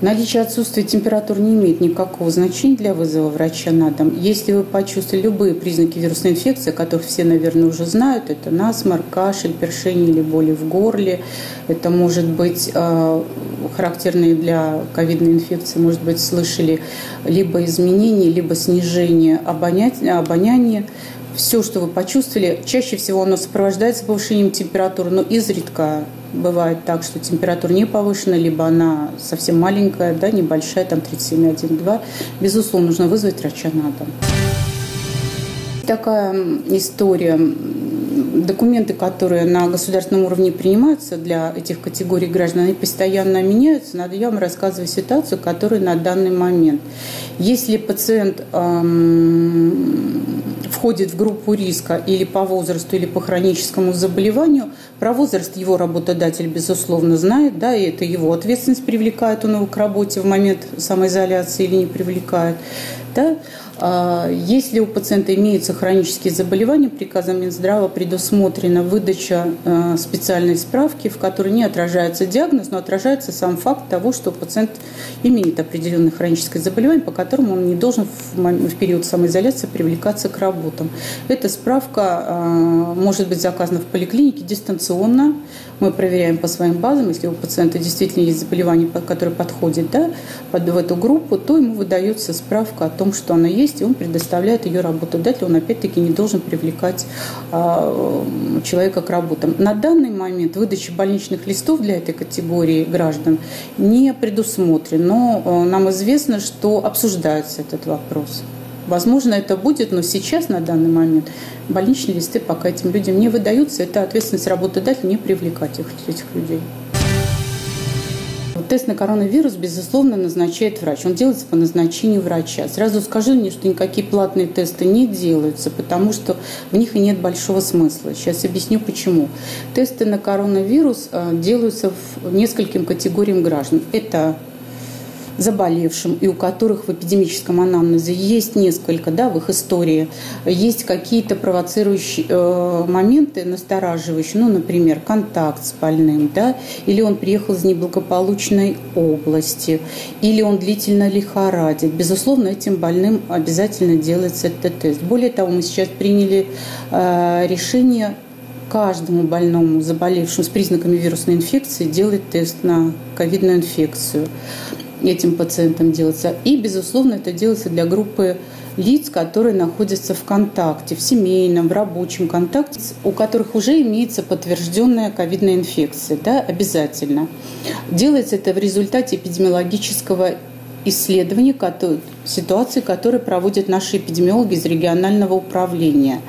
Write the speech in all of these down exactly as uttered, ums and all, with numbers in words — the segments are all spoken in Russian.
Наличие отсутствия температуры не имеет никакого значения для вызова врача на дом. Если вы почувствовали любые признаки вирусной инфекции, которых все, наверное, уже знают, это насморк, кашель, першение или боли в горле, это может быть э, характерные для ковидной инфекции, может быть, слышали либо изменения, либо снижение обоняния, обоняния. Все, что вы почувствовали, чаще всего оно сопровождается повышением температуры, но изредка бывает так, что температура не повышена, либо она совсем маленькая, да, небольшая, там тридцать семь и одна десятая два. Безусловно, нужно вызвать врача на дом. Такая история. Документы, которые на государственном уровне принимаются для этих категорий граждан, они постоянно меняются. Надо я вам рассказываю ситуацию, которая на данный момент. Если пациент эм, входит в группу риска или по возрасту, или по хроническому заболеванию, про возраст его работодатель, безусловно, знает, да, и это его ответственность, привлекает он его к работе в момент самоизоляции или не привлекает. Да. Если у пациента имеются хронические заболевания, приказом Минздрава предусмотрена выдача специальной справки, в которой не отражается диагноз, но отражается сам факт того, что пациент имеет определенное хроническое заболевание, по которому он не должен в период самоизоляции привлекаться к работам. Эта справка может быть заказана в поликлинике дистанционно. Мы проверяем по своим базам, если у пациента действительно есть заболевание, которое подходит, да, под в эту группу, то ему выдается справка о том, что она есть, и он предоставляет ее работодателю. Он опять-таки не должен привлекать а, человека к работам. На данный момент выдача больничных листов для этой категории граждан не предусмотрена, но а, нам известно, что обсуждается этот вопрос. Возможно, это будет, но сейчас, на данный момент, больничные листы пока этим людям не выдаются. Это ответственность работодателя не привлекать их, этих людей. Тест на коронавирус, безусловно, назначает врач. Он делается по назначению врача. Сразу скажу мне, что никакие платные тесты не делаются, потому что в них и нет большого смысла. Сейчас объясню, почему. Тесты на коронавирус делаются в нескольким категориям граждан. Это заболевшим, и у которых в эпидемическом анамнезе есть несколько, да, в их истории, есть какие-то провоцирующие э, моменты, настораживающие, ну, например, контакт с больным, да, или он приехал из неблагополучной области, или он длительно лихорадит. Безусловно, этим больным обязательно делается этот тест. Более того, мы сейчас приняли э, решение каждому больному, заболевшему с признаками вирусной инфекции, делать тест на ковидную инфекцию. Этим пациентам делается. И, безусловно, это делается для группы лиц, которые находятся в контакте, в семейном, в рабочем контакте, у которых уже имеется подтвержденная ковидная инфекция. Да, обязательно. Делается это в результате эпидемиологического исследования ситуации, которые проводят наши эпидемиологи из регионального управления.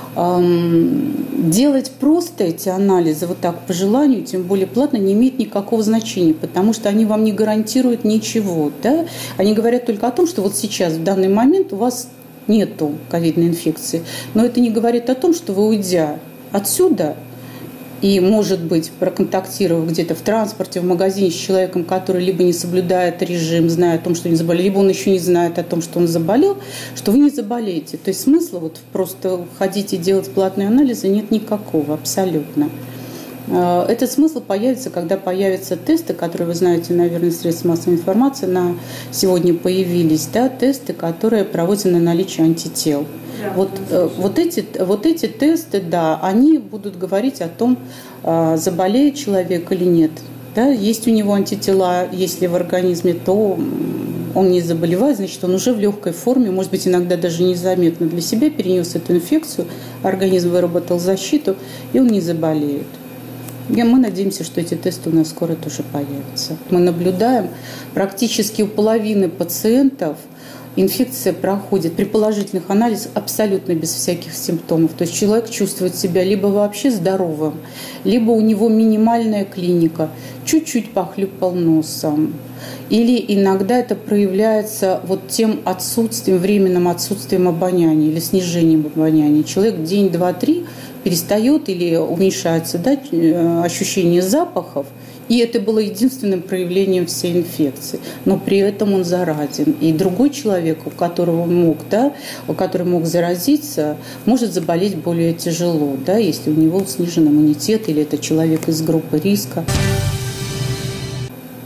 Делать просто эти анализы вот так по желанию, тем более платно, не имеет никакого значения, потому что они вам не гарантируют ничего. Да? Они говорят только о том, что вот сейчас, в данный момент, у вас нету ковидной инфекции. Но это не говорит о том, что вы, уйдя отсюда, и, может быть, проконтактировав где-то в транспорте, в магазине с человеком, который либо не соблюдает режим, зная о том, что не заболел, либо он еще не знает о том, что он заболел, что вы не заболеете. То есть смысла вот просто ходить и делать платные анализы нет никакого, абсолютно. Этот смысл появится, когда появятся тесты, которые, вы знаете, наверное, средств массовой информации на сегодня появились, да, тесты, которые проводятся на наличие антител. Да, вот, вот, эти, вот эти тесты, да, они будут говорить о том, заболеет человек или нет. Да, есть у него антитела, если в организме, то он не заболевает, значит, он уже в легкой форме, может быть, иногда даже незаметно для себя перенес эту инфекцию, организм выработал защиту, и он не заболеет. И мы надеемся, что эти тесты у нас скоро тоже появятся. Мы наблюдаем, практически у половины пациентов инфекция проходит при положительных анализах абсолютно без всяких симптомов. То есть человек чувствует себя либо вообще здоровым, либо у него минимальная клиника, чуть-чуть похлюпал носом. Или иногда это проявляется вот тем отсутствием, временным отсутствием обоняния или снижением обоняния. Человек день, два, три перестает или уменьшается, да, ощущение запахов, и это было единственным проявлением всей инфекции. Но при этом он заразен. И другой человек, у которого мог, да, у которого мог заразиться, может заболеть более тяжело, да, если у него снижен иммунитет или это человек из группы риска.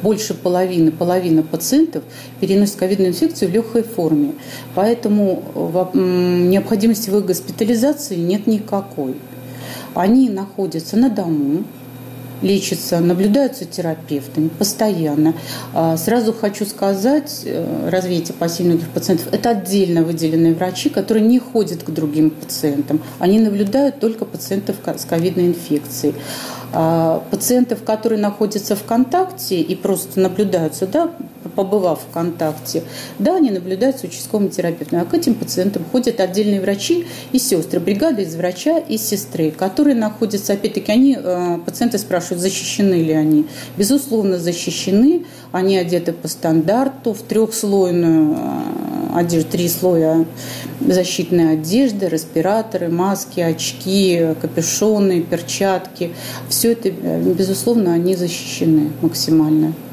больше половины, половина пациентов переносит ковидную инфекцию в легкой форме. Поэтому необходимости в их госпитализации нет никакой. Они находятся на дому, лечатся, наблюдаются терапевтами постоянно. Сразу хочу сказать, развейте опасения многих пациентов, это отдельно выделенные врачи, которые не ходят к другим пациентам. Они наблюдают только пациентов с ковидной инфекцией. Пациентов, которые находятся в контакте и просто наблюдаются, да, побывав в контакте, да, они наблюдаются участковыми терапевтами. А к этим пациентам ходят отдельные врачи и сестры, бригада из врача и сестры, которые находятся, опять-таки, они, пациенты спрашивают, защищены ли они. Безусловно, защищены. Они одеты по стандарту в трехслойную одежду, три слоя защитной одежды, респираторы, маски, очки, капюшоны, перчатки. Все это, безусловно, они защищены максимально.